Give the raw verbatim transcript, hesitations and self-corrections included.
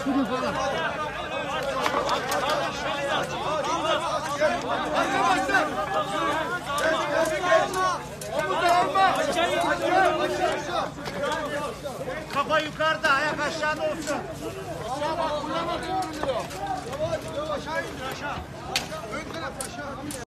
Arkadaşlar. Omuza alma. Kafa yukarıda, ayak aşağıda olsun. Aşağı bak, kullanma diyor. Yavaş yavaş aşağı in aşağı. Ön taraf aşağı.